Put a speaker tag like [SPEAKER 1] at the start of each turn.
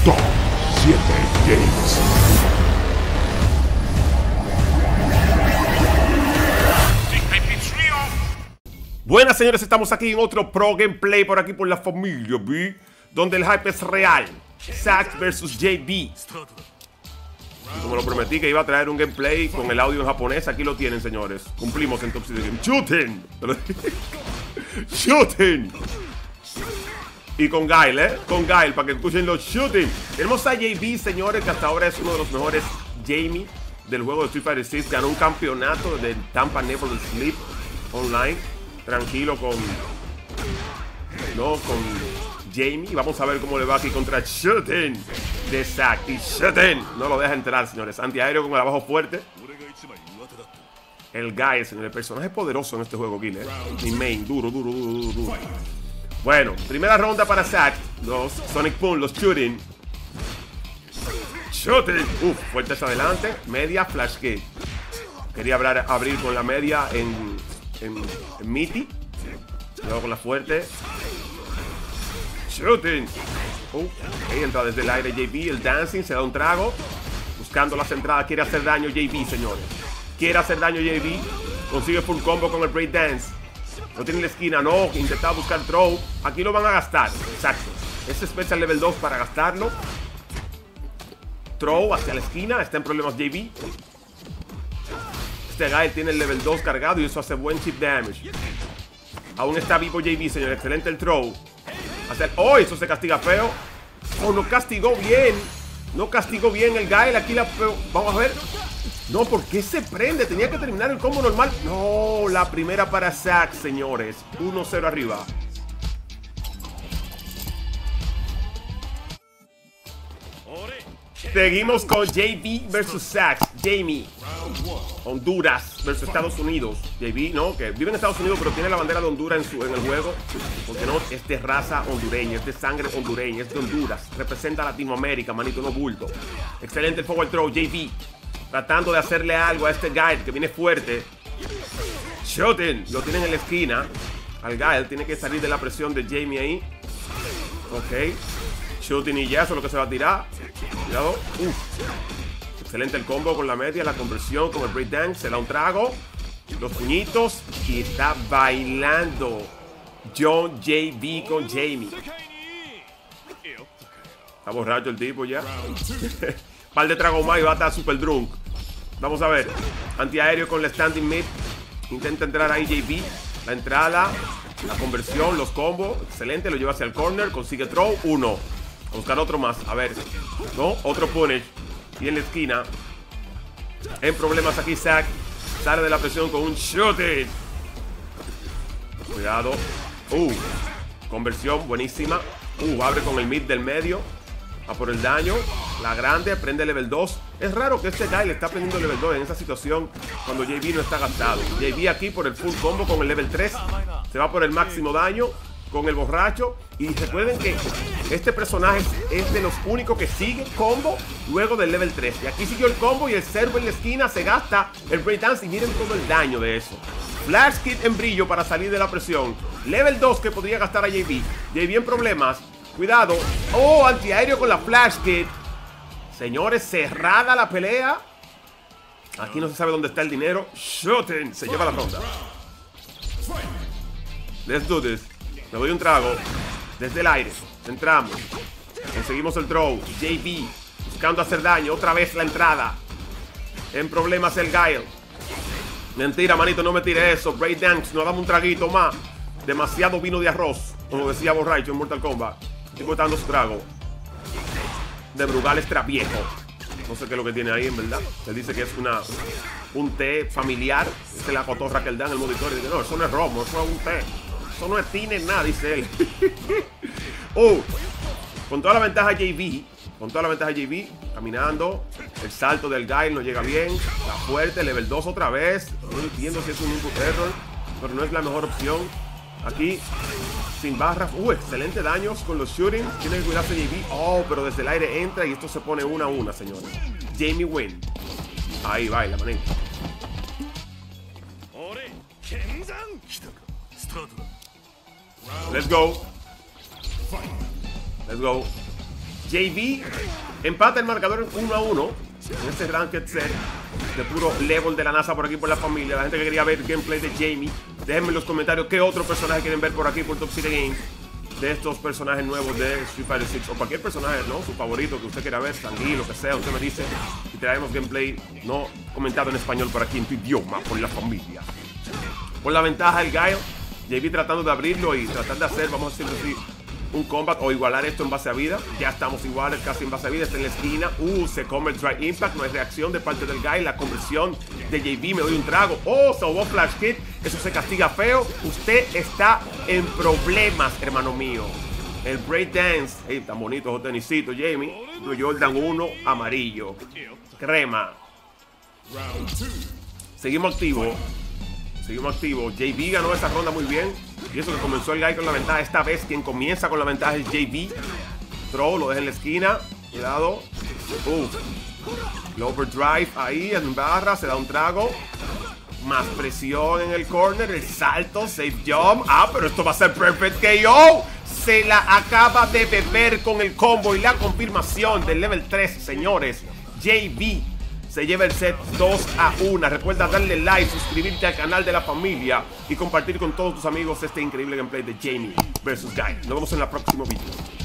[SPEAKER 1] Top 7 Games.
[SPEAKER 2] Buenas señores, estamos aquí en otro Pro Gameplay por aquí por la familia B, donde el hype es real. Zack vs JB. Y como lo prometí que iba a traer un gameplay con el audio en japonés, aquí lo tienen señores. Cumplimos en Top 7 Games. ¡Shooting! ¡Shooting! Y con Guile, con Guile, para que escuchen los shooting. Tenemos a JB, señores, que hasta ahora es uno de los mejores Jamie del juego de Street Fighter 6. Ganó un campeonato del Tampa Never Sleep Online. Tranquilo con Jamie. Vamos a ver cómo le va aquí contra Shooting de Zack. Y Shooting no lo deja entrar, señores. Antiaéreo con el abajo fuerte. El Guy, señores. El personaje poderoso en este juego, Guile. Mi main. Duro. Bueno, primera ronda para Zack. Los Sonic Boom, los Shooting. Shooting. Fuertes adelante. Media, Flash Kick. Quería abrir con la media en Mitty. Luego con la fuerte. Shooting. Ahí entra desde el aire JB. El dancing se da un trago. Buscando las entradas. Quiere hacer daño JB, señores. Quiere hacer daño JB. Consigue full combo con el break dance. No tiene la esquina. No. Intentaba buscar throw. Aquí lo van a gastar. Exacto. Ese special level 2 para gastarlo. Throw hacia la esquina. Está en problemas JB. Este guy tiene el level 2 cargado y eso hace buen chip damage. Aún está vivo JB, señor. Excelente el throw. ¡Oh! Eso se castiga feo. ¡Oh! No castigó bien. No castigó bien el guy. Aquí la... Vamos a ver. No, ¿por qué se prende? Tenía que terminar el combo normal. No, la primera para Zack, señores. 1-0 arriba. Seguimos con JB versus Zack. Jamie. Honduras versus Estados Unidos. JB, ¿no? Que vive en Estados Unidos, pero tiene la bandera de Honduras en el juego. Porque no, es de raza hondureña, es de sangre hondureña, es de Honduras. Representa a Latinoamérica, manito, no bulto. Excelente el forward throw, JB. Tratando de hacerle algo a este guy que viene fuerte. Shooting. Lo tienen en la esquina. Al guy tiene que salir de la presión de Jamie ahí. Ok. Shooting y ya, eso es lo que se va a tirar. Cuidado. Excelente el combo con la media, la conversión con el breakdance. Se da un trago. Los puñitos. Y está bailando John JB con Jamie. Está borracho el tipo ya. Par de trago más y va a estar super drunk. Vamos a ver. Antiaéreo con la standing mid. Intenta entrar ahí JB. La entrada. La conversión, los combos. Excelente, lo lleva hacia el corner. Consigue throw. 1. A buscar otro más. A ver. No, otro punish. Y en la esquina. En problemas aquí Zack. Sale de la presión con un shooting. Cuidado. Conversión buenísima. Abre con el mid del medio. A por el daño. La grande. Prende level 2. Es raro que este guy le está prendiendo level 2 en esa situación cuando JB no está gastado. JB aquí por el full combo con el level 3. Se va por el máximo daño con el borracho. Y recuerden que este personaje es de los únicos que sigue combo luego del level 3. Y aquí siguió el combo y el servo en la esquina se gasta el breakdance. Y miren todo el daño de eso. Flash Kit en brillo para salir de la presión. Level 2 que podría gastar a JB. JB en problemas. Cuidado. Antiaéreo con la Flash Kit. Señores, cerrada la pelea. Aquí no se sabe dónde está el dinero. Shooting. Se lleva la ronda. Let's do this. Me doy un trago. Desde el aire. Entramos. Conseguimos el throw. JB. Buscando hacer daño. Otra vez la entrada. En problemas el Guile. Mentira, manito. No me tire eso. Breakdance. Nos damos un traguito más. Demasiado vino de arroz. Como decía borracho en Mortal Kombat. El tipo está dando su trago. De Brugal extra viejo. No sé qué es lo que tiene ahí, en verdad. Él dice que es un té familiar. Esa es la cotorra que él da en el monitor. Y dice, no, eso no es romo, eso es un té. Eso no es tine nada, dice él. Con toda la ventaja JB. Con toda la ventaja JB. Caminando. El salto del guy no llega bien. La fuerte, level 2 otra vez. No entiendo si es un input error. Pero no es la mejor opción. Aquí. Sin barras. Excelente daños con los shootings. Tiene que cuidarse JB. Pero desde el aire entra y esto se pone 1-1, señores. Jamie win. Ahí baila, manito. Let's go. Let's go. JV empata el marcador 1-1 en este ranked set de puro level de la NASA por aquí por la familia. La gente que quería ver gameplay de Jamie, déjenme en los comentarios qué otro personaje quieren ver por aquí por Top 7 Games de estos personajes nuevos de Street Fighter 6 o cualquier personaje, ¿no? Su favorito que usted quiera ver, Sanguí, lo que sea, usted me dice y traemos gameplay no comentado en español por aquí en tu idioma, por la familia. Por la ventaja el Guile, JV tratando de abrirlo y tratar de hacer, vamos a decirlo así, un combat o igualar esto en base a vida. Ya estamos iguales casi en base a vida. Está en la esquina. Se come el Dry Impact. No hay reacción de parte del Guy. La conversión de JV. Me doy un trago. Se hubo Flash Hit. Eso se castiga feo. Usted está en problemas, hermano mío. El Breakdance. Hey, tan bonito esos tenisitos, Jamie. Blue Jordan 1 amarillo. Crema. Seguimos activos. Seguimos activos. JV ganó esa ronda muy bien. Y eso que comenzó el Guy con la ventaja. Esta vez quien comienza con la ventaja es JV. Throw, lo deja en la esquina. Cuidado. El overdrive ahí en barra. Se da un trago. Más presión en el corner. El salto. Safe jump. Pero esto va a ser perfect KO. Se la acaba de beber con el combo y la confirmación del level 3, señores. JV se lleva el set 2-1. Recuerda darle like, suscribirte al canal de la familia y compartir con todos tus amigos este increíble gameplay de Jamie vs Guy. Nos vemos en el próximo video.